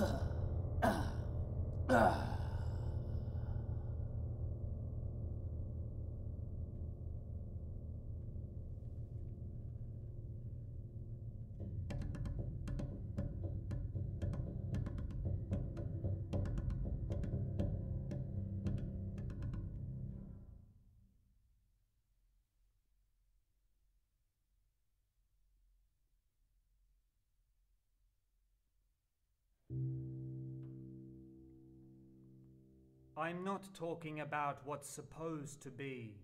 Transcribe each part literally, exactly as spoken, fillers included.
I'm not talking about what's supposed to be.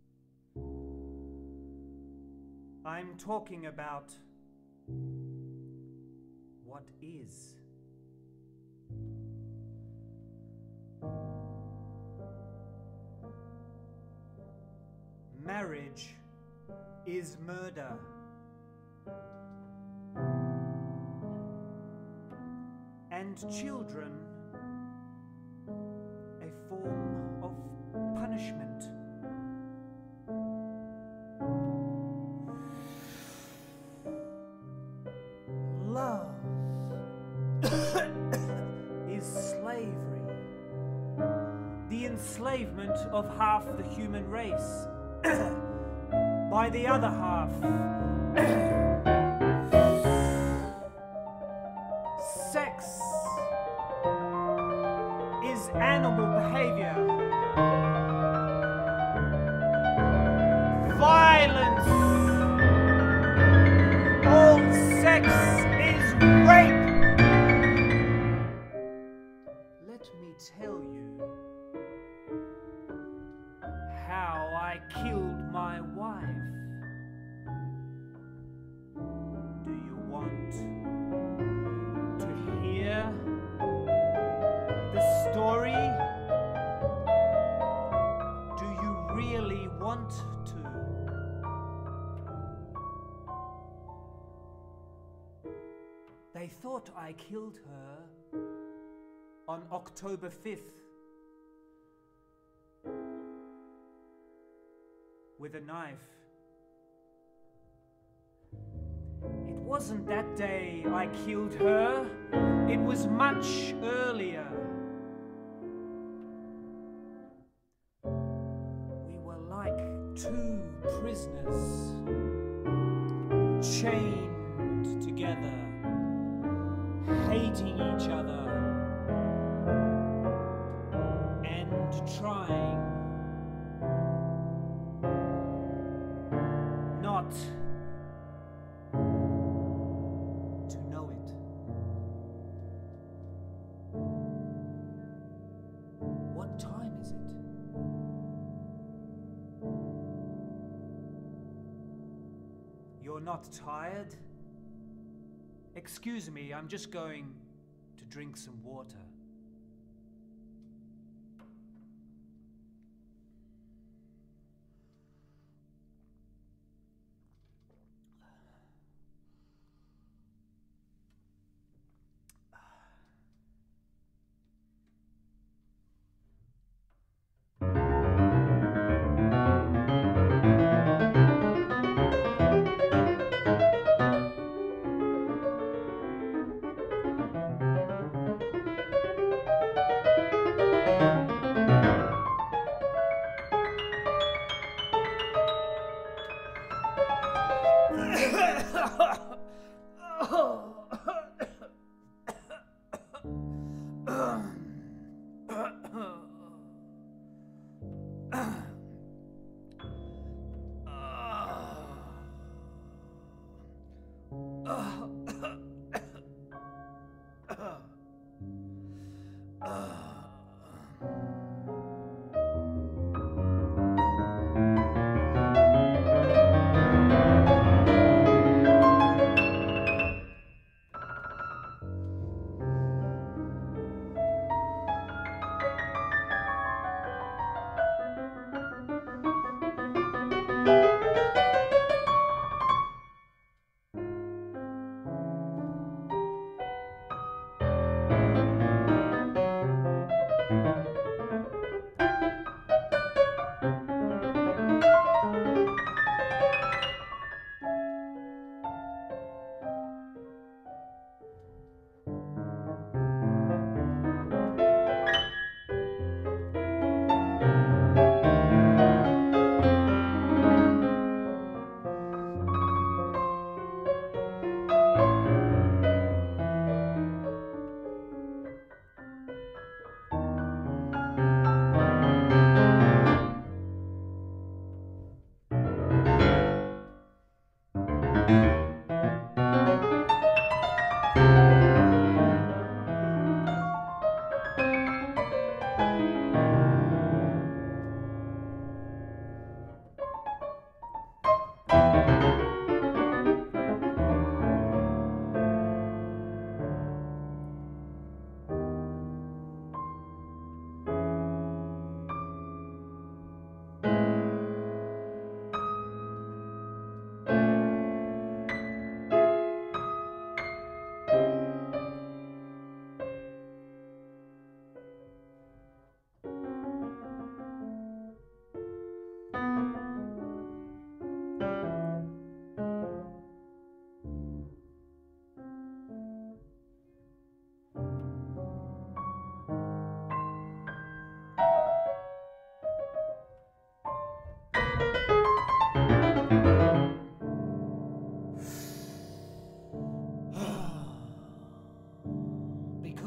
I'm talking about what is. Marriage is murder. And children a form of punishment. Love is slavery, the enslavement of half the human race by the other half. Sex is animal behavior. Violence. All sex is rape. Let me tell you how I killed my wife. Do you want to hear the story? Do you really want to? They thought I killed her on October fifth with a knife. It wasn't that day I killed her. It was much earlier. We were like two prisoners, chained together, hating each other, and trying not to know it. What time is it? You're not tired? Excuse me, I'm just going to drink some water.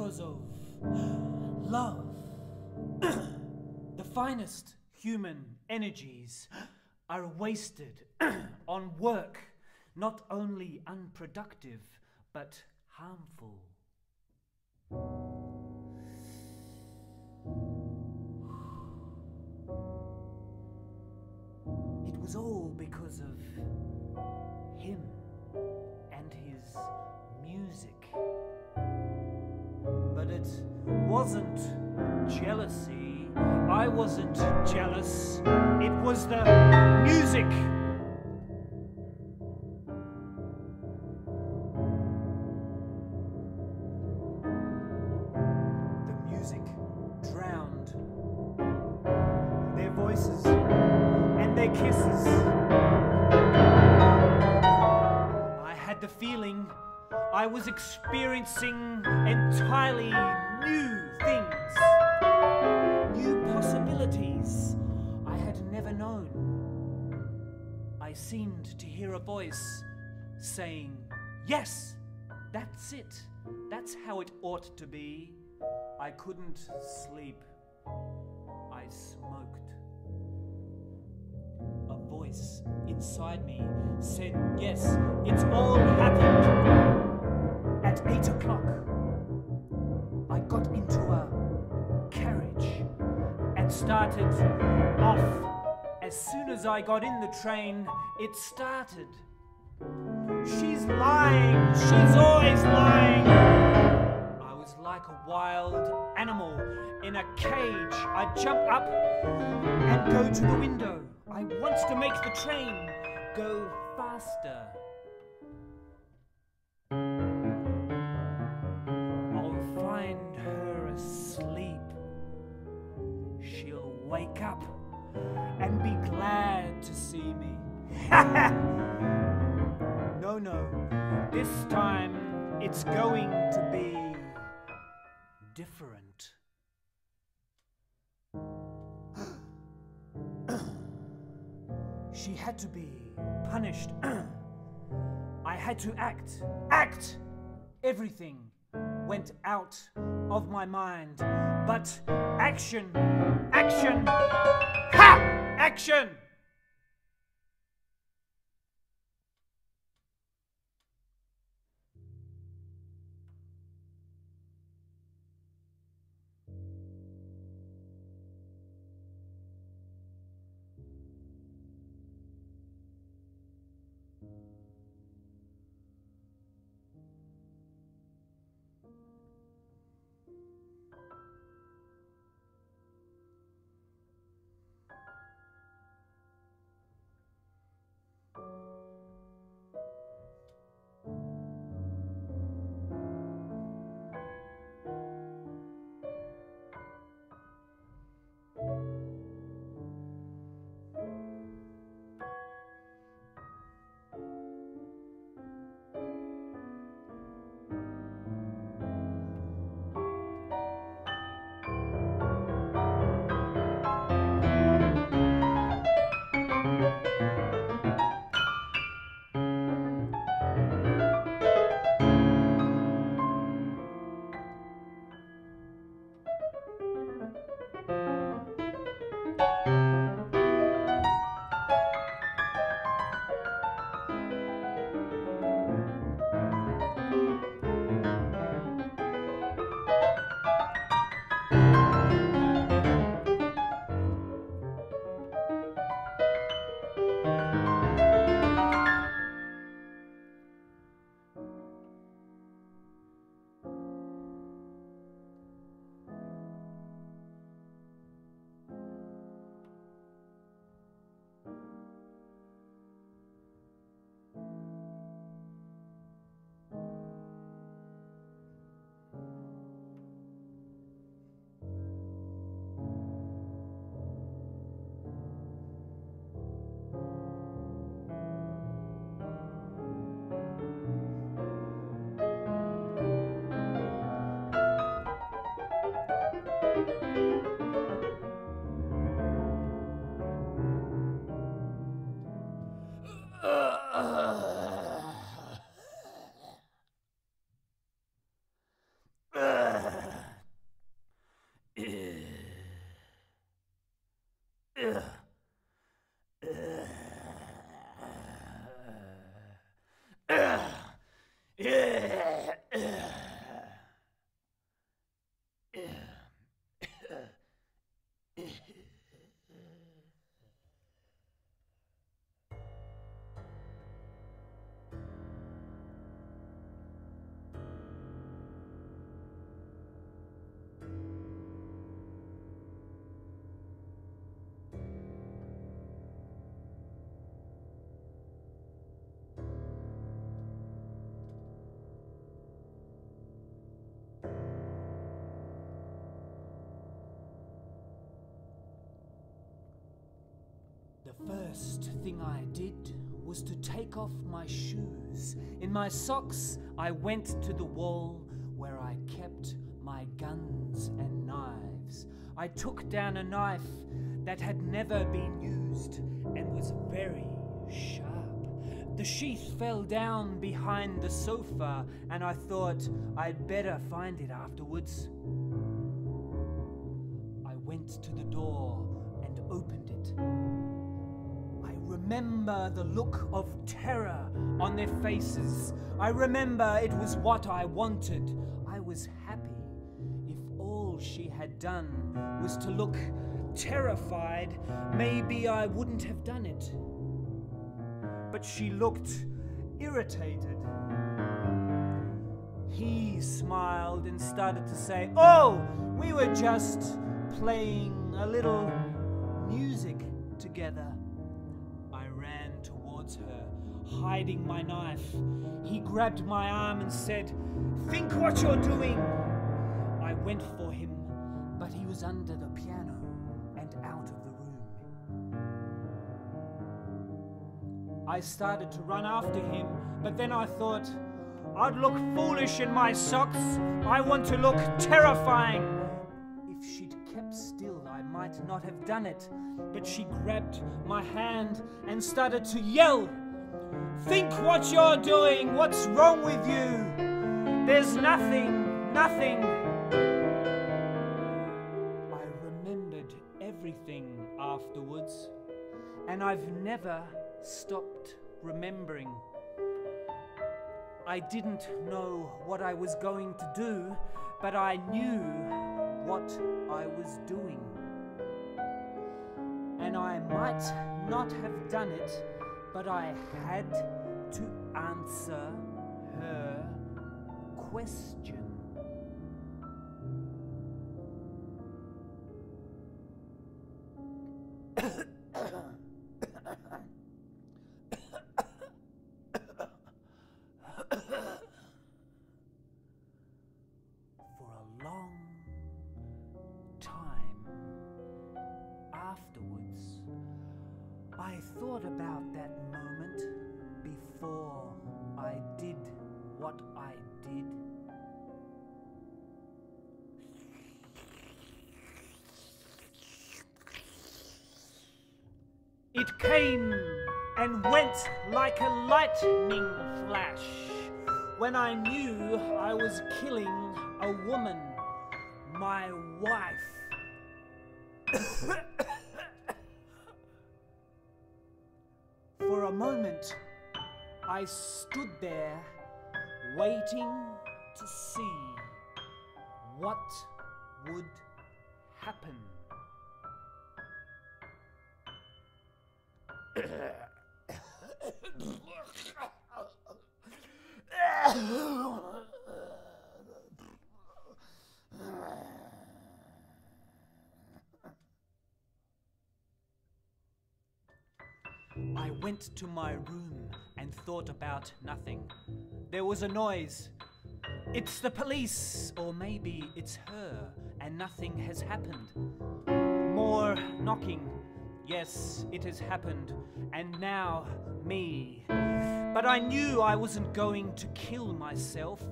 because of love. The finest human energies are wasted on work not only unproductive but harmful. It was all because of him and his music. But it wasn't jealousy. I wasn't jealous. It was the music. The music drowned their voices and their kisses. I had the feeling I was experiencing entirely new things, new possibilities I had never known. I seemed to hear a voice saying, "Yes, that's it. That's how it ought to be." I couldn't sleep. I smoked. A voice inside me said, "Yes, it's all happened." At eight o'clock, I got into a carriage and started off. As soon as I got in the train, it started. She's lying. She's always lying. I was like a wild animal in a cage. I jump up and go to the window. I want to make the train go faster. I'll find her asleep. She'll wake up and be glad to see me. No, no, this time it's going to be different. She had to be punished. I had to act. Act! Everything went out of my mind. But action! Action! Ha! Action! first thing I did was to take off my shoes. In my socks, I went to the wall where I kept my guns and knives. I took down a knife that had never been used and was very sharp. The sheath fell down behind the sofa, and I thought I'd better find it afterwards. I went to the door and opened it. I remember the look of terror on their faces. I remember it was what I wanted. I was happy. If all she had done was to look terrified, maybe I wouldn't have done it. But she looked irritated. He smiled and started to say, "Oh, we were just playing a little music together." I ran towards her, hiding my knife. He grabbed my arm and said, "Think what you're doing." I went for him, but he was under the piano and out of the room. I started to run after him, but then I thought, I'd look foolish in my socks. I want to look terrifying. If she'd kept still, I might not have done it, but she grabbed my hand and started to yell, "Think what you're doing! What's wrong with you? There's nothing, nothing." I remembered everything afterwards, and I've never stopped remembering. I didn't know what I was going to do, but I knew what I was doing. And I might not have done it, but I had to answer her question. I thought about that moment before I did what I did. It came and went like a lightning flash when I knew I was killing a woman, my wife. For a moment, I stood there waiting to see what would happen. I went to my room and thought about nothing. There was a noise. It's the police, or maybe it's her, and nothing has happened. More knocking. Yes, it has happened, and now me. But I knew I wasn't going to kill myself.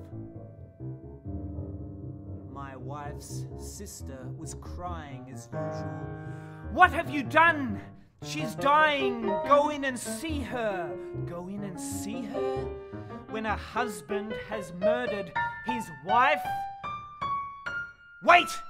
My wife's sister was crying as usual. "What have you done? She's dying. Go in and see her." Go in and see her? When a husband has murdered his wife? Wait!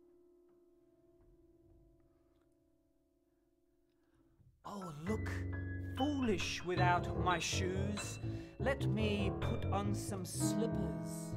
Oh, look, foolish without my shoes. Let me put on some slippers.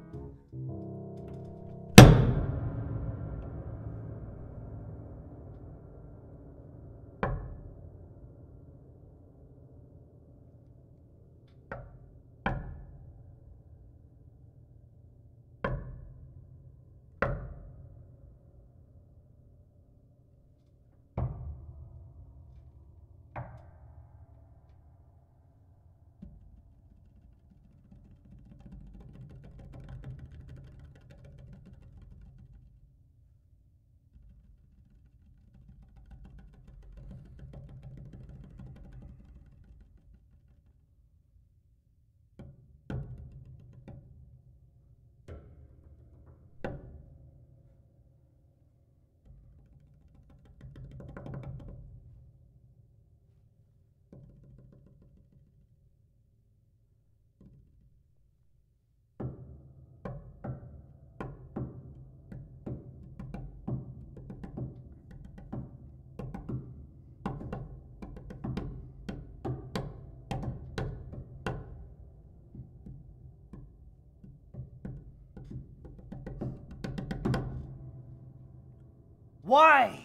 Why?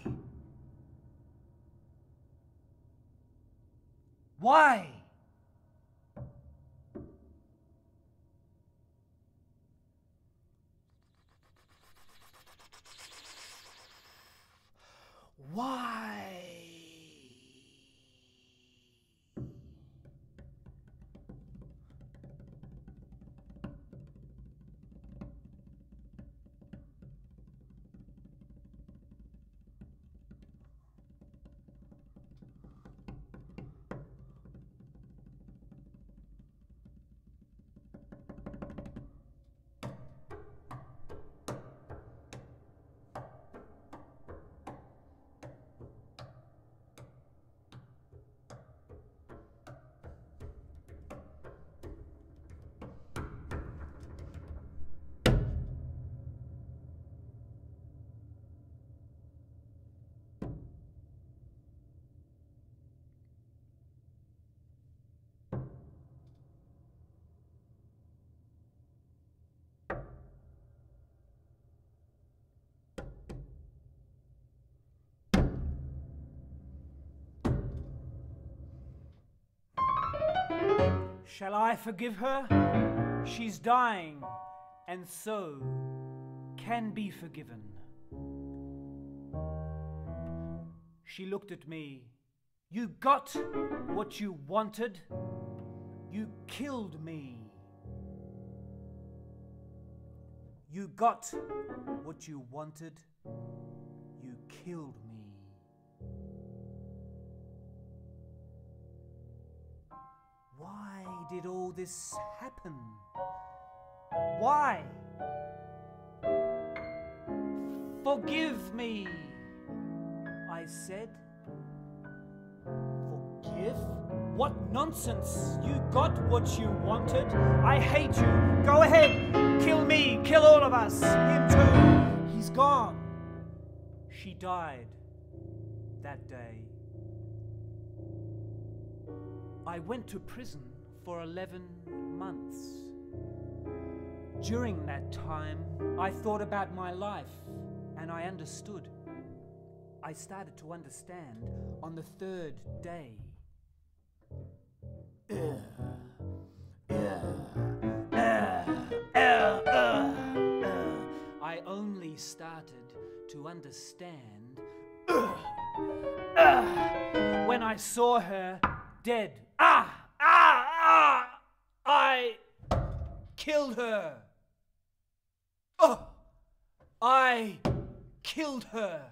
Why? Why? Shall I forgive her? She's dying, and so can be forgiven. She looked at me. You got what you wanted. You killed me. You got what you wanted. You killed me. Why did all this happen? Why? Forgive me, I said. Forgive? What nonsense! You got what you wanted. I hate you. Go ahead. Kill me. Kill all of us. Him too. He's gone. She died that day. I went to prison for eleven months. During that time, I thought about my life, and I understood. I started to understand on the third day. Uh, uh, uh, uh, uh, uh. I only started to understand uh, uh, when I saw her dead. Ah! Ah! Ah! I killed her. Oh! I killed her.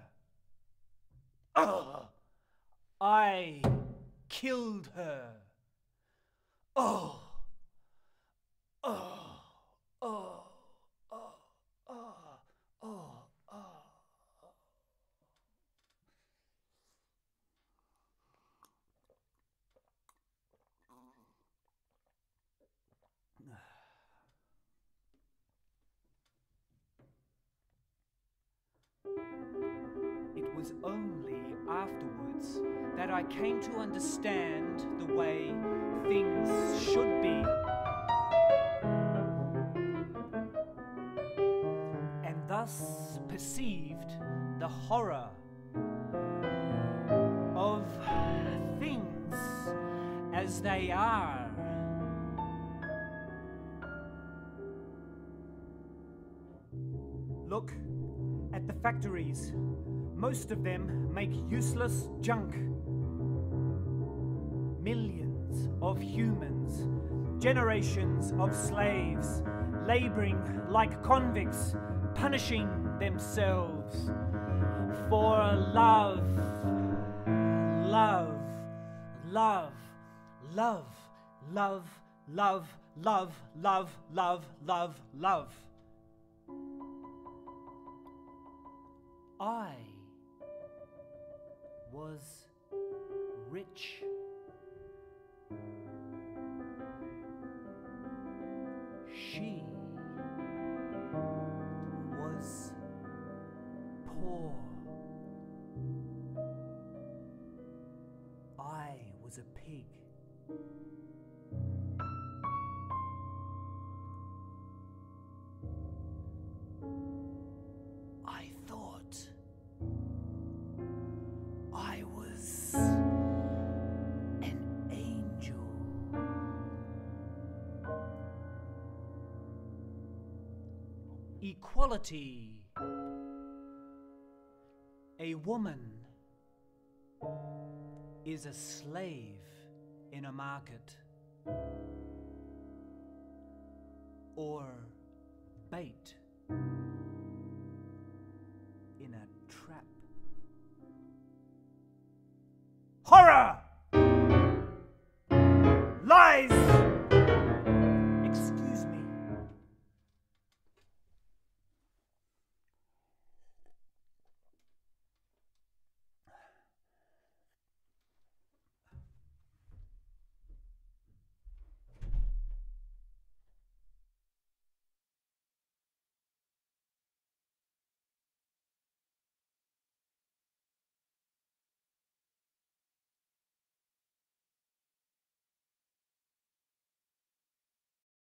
Oh! I killed her. Oh! Oh! Oh! Oh! Oh! Oh! Oh! It was only afterwards that I came to understand the way things should be. And thus perceived the horror of things as they are. Look at the factories. Most of them make useless junk. Millions of humans, generations of slaves, laboring like convicts, punishing themselves for love, love, love, love, love, love, love, love, love, love, love. I was rich. She was poor. I was a pig. I thought I was an angel. Equality. A woman is a slave in a market, or bait